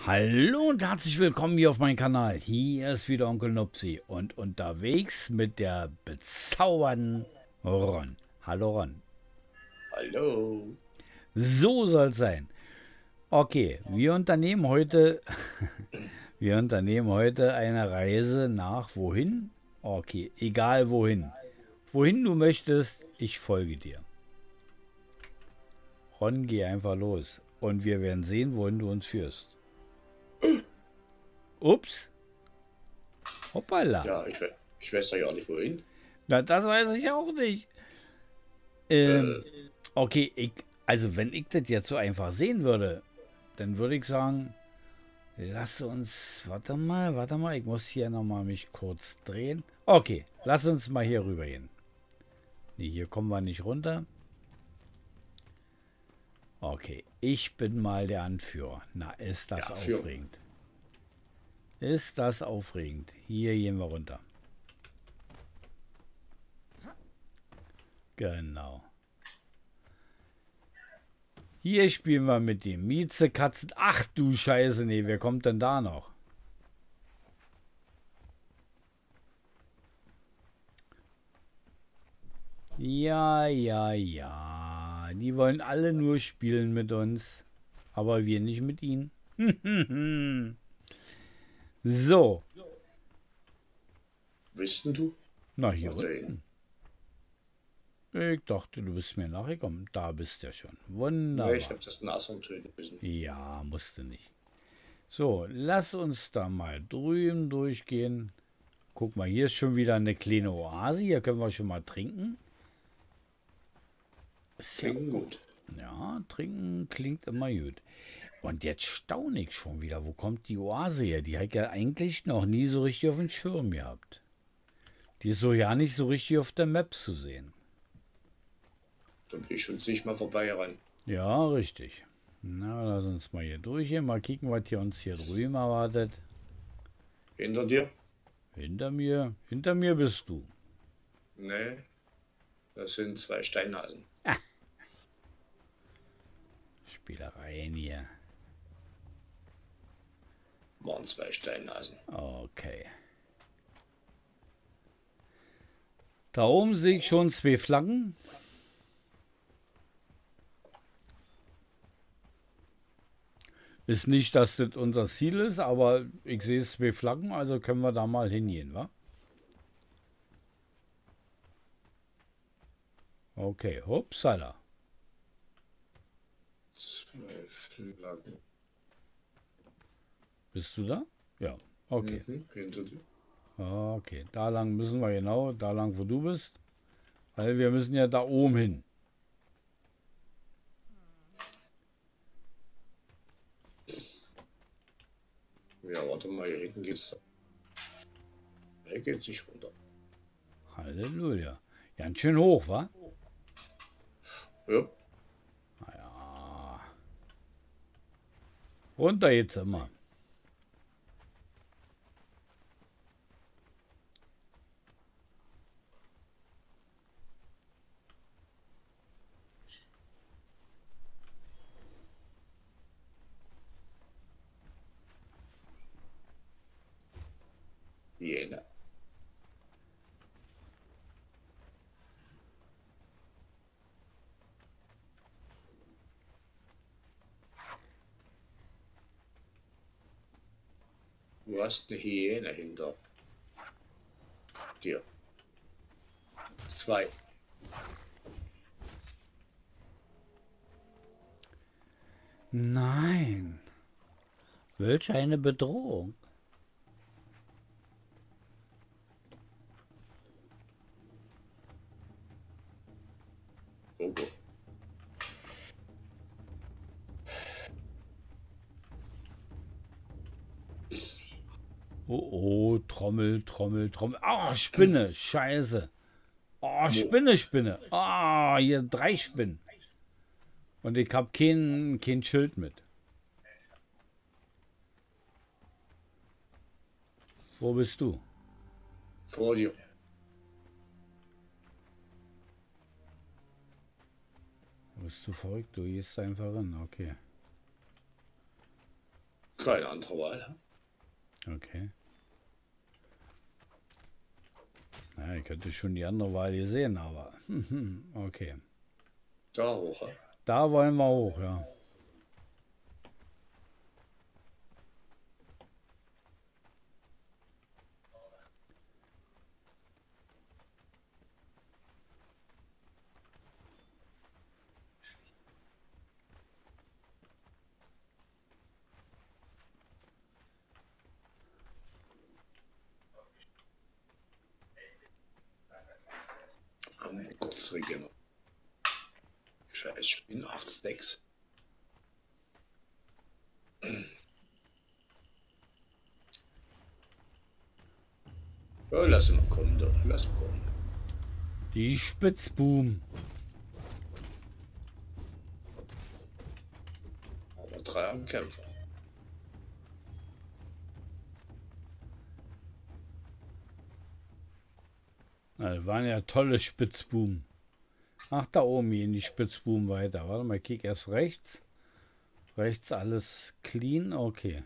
Hallo und herzlich willkommen hier auf meinem Kanal. Hier ist wieder Onkel Nupsi und unterwegs mit der bezaubernden Ron. Hallo Ron. Hallo. So soll es sein. Okay, wir unternehmen heute, wir unternehmen heute eine Reise nach wohin? Okay, egal wohin. Wohin du möchtest, ich folge dir. Ron, geh einfach los und wir werden sehen, wohin du uns führst. Ups, hoppala. Ja, ich weiß ja gar nicht wohin. Na, das weiß ich auch nicht. Äh, Okay, also wenn ich das jetzt so einfach sehen würde, dann würde ich sagen, lass uns, warte mal, ich muss hier nochmal mich kurz drehen. Okay, lass uns mal hier rüber gehen. Nee, hier kommen wir nicht runter. Okay, ich bin mal der Anführer. Na, ist das ja, aufregend. Ist das aufregend. Hier gehen wir runter. Genau. Hier spielen wir mit den Miezekatzen. Ach du Scheiße, nee, wer kommt denn da noch? Ja, ja, ja. Die wollen alle nur spielen mit uns. Aber wir nicht mit ihnen. So. Bist denn du? Na, hier Ach, da hinten. unten. Ich dachte, du bist mir nachgekommen. Da bist du ja schon. Nee, ich Wunderbar. habe das Nashorn töten müssen. Ja, musste nicht. So, lass uns da mal drüben durchgehen. Guck mal, hier ist schon wieder eine kleine Oase. Hier können wir schon mal trinken. Ist ja, Klingt gut. ja, trinken klingt immer gut. Und jetzt staune ich schon wieder. Wo kommt die Oase her? Die habe ich ja eigentlich noch nie so richtig auf dem Schirm gehabt. Die ist so ja nicht so richtig auf der Map zu sehen. Dann bin ich schon nicht mal vorbei ran. Ja, richtig. Na, lass uns mal hier durchgehen. Mal kicken, was hier uns hier drüben erwartet. Hinter dir? Hinter mir bist du. Nee, das sind zwei Steinhasen. Spielereien hier. Waren zwei Steinhasen. Okay. Da oben sehe ich schon zwei Flaggen. Ist nicht, dass das unser Ziel ist, aber ich sehe zwei Flaggen, also können wir da mal hingehen, wa? Okay, hupsala. Zwei Flaggen. Bist du da? Ja, okay. Hinter dir. Okay, da lang müssen wir genau, da lang wo du bist. Weil wir müssen ja da oben hin. Ja, warte mal, hier hinten geht's. Hier geht's nicht runter. Halleluja. Ganz schön hoch, wa? Ja, Naja. Runter jetzt immer. Jena. Du hast eine Hyäne hinter dir. Zwei. Nein. Welch eine Bedrohung. Gogo. Oh, oh, Trommel, Trommel, Trommel. Ah, Spinne, Scheiße. Oh, Wo? Spinne, Spinne. Ah, hier 3 Spinnen. Und ich habe kein Schild mit. Wo bist du? Vor dir. Bist du verrückt? Du gehst einfach rein. Okay. keine andere Wahl. Okay. Ja, ich hätte schon die andere Wahl gesehen, aber okay. Da hoch. Da wollen wir hoch, ja. Kurz regieren. Scheiß Spinn, 8 Stacks. Ja, lass ihn mal kommen, da. Lass ihn kommen. Die Spitzbuben. Aber 3 am Kämpfer. Das waren ja tolle Spitzbuben. Ach, da oben gehen die Spitzbuben weiter. Warte mal, ich kick erst rechts. Rechts alles clean, okay.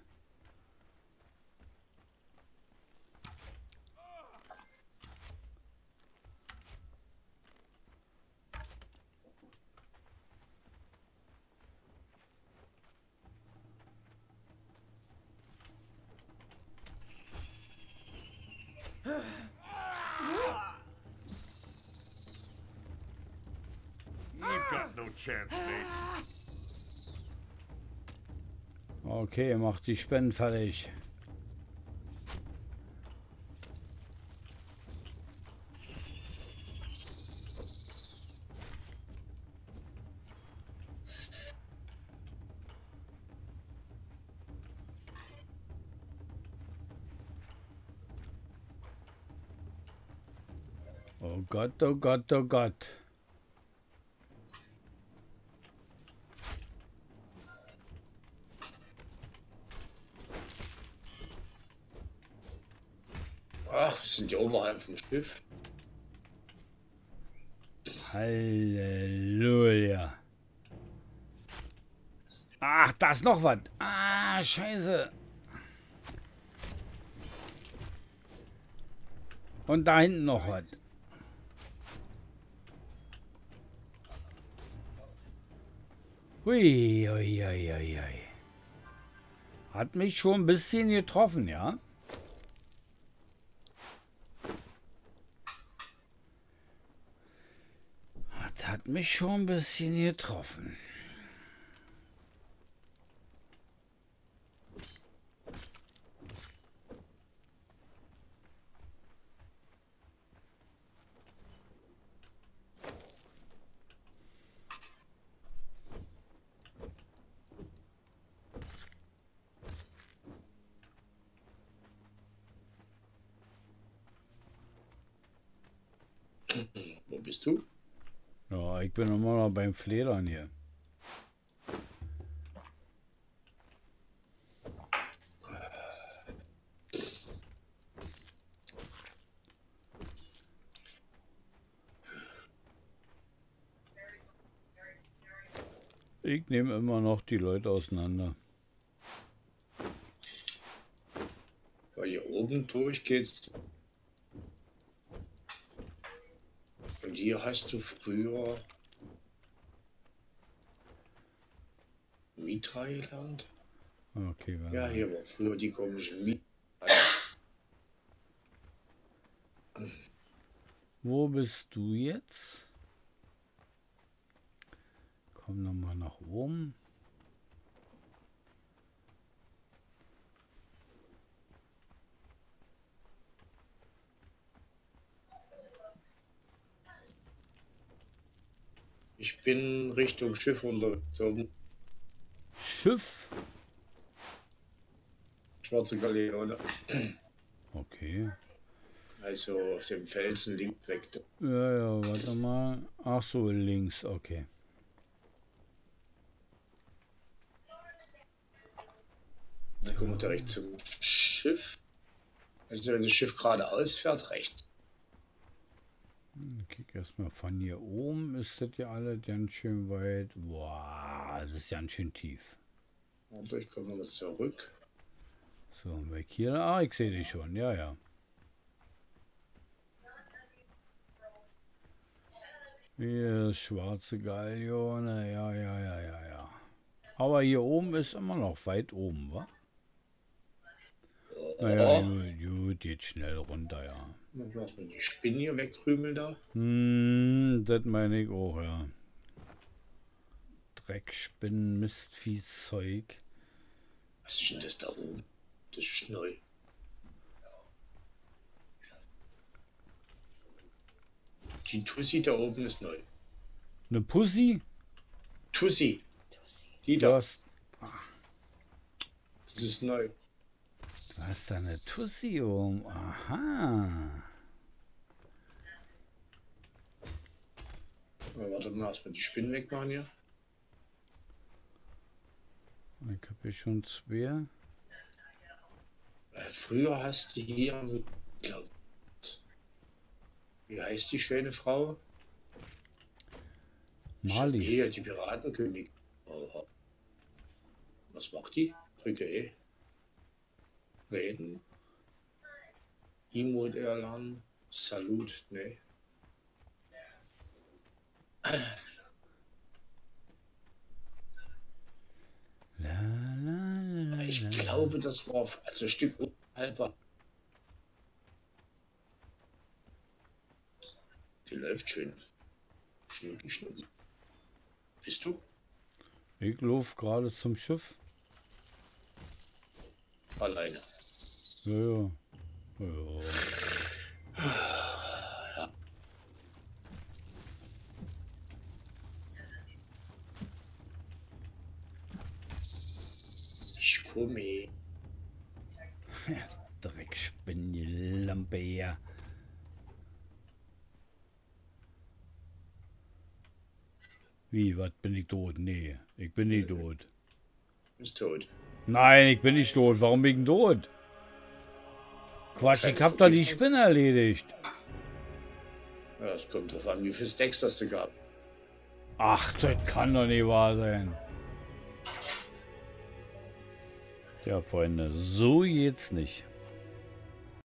You've got no chance, mate. Okay, mach die Spenden fertig. Oh Gott, oh Gott, oh Gott. Ach, wir sind ja oberhalb vom Schiff. Halleluja. Ach, da ist noch was. Ah, scheiße. Und da hinten noch was. Hui, hui, hui, hui, hui. Hat mich schon ein bisschen getroffen, ja? Hat mich schon ein bisschen getroffen. Wo bist du? Ja, ich bin immer noch beim Fledern hier. Ich nehme immer noch die Leute auseinander. Ja, hier oben durch geht's. Und hier hast du früher Mitra gelernt? Okay, Ja, hier war früher die komische Mitra. Wo bist du jetzt? Komm noch mal nach oben. Ich bin Richtung Schiff unterwegs. Schiff? Schwarze Galeone. Okay. Also auf dem Felsen links weg. Ja, ja, warte mal. Ach so, links, okay. Dann kommen wir direkt zum Schiff. Also wenn das Schiff geradeaus fährt, rechts. Kick erstmal von hier oben. Ist das ja alle ganz schön weit. Boah, das ist ganz schön tief. Dadurch kommen wir zurück. So, weg hier. Ah, ich sehe dich schon. Ja, ja. Hier ist schwarze Galeone. Ja, ja, ja, ja, ja. Aber hier oben ist immer noch weit oben, wa? Naja, gut, geht schnell runter, ja. Was mit die Spinnen hier wegkrümeln da? Das meine ich auch, ja. Dreckspinnen, Mistviehzeug. Was ist denn das da oben? Das ist neu. Die Tussi da oben ist neu. Eine Pussy? Tussi. Die da. Das ist neu. Du hast da eine Tussi oben. Aha. Warte mal, erstmal die Spinnen wegmachen hier. Ich habe hier schon zwei. Früher hast du hier, glaub, wie heißt die schöne Frau? Mali. Hier, die Piratenkönig. Oh. Was macht die? Drücke E. Reden. Emote erlernen. Salut, ne. Ich glaube, das war also ein Stück halber. Die läuft schön. Schnucki, schnucki. Bist du? Ich laufe gerade zum Schiff. Alleine. Ja, ja. Ja. Ich komme. Dreckspinne, die Lampe her. Wie, was, bin ich tot? Nee, ich bin nicht tot. Bist tot. Nein, ich bin nicht tot. Warum bin ich denn tot? Quatsch, ich hab doch die Spinne erledigt. Ja, das kommt drauf an, wie viele Stacks hast du gehabt. Ach, das kann doch nicht wahr sein. Ja, Freunde, so geht's nicht.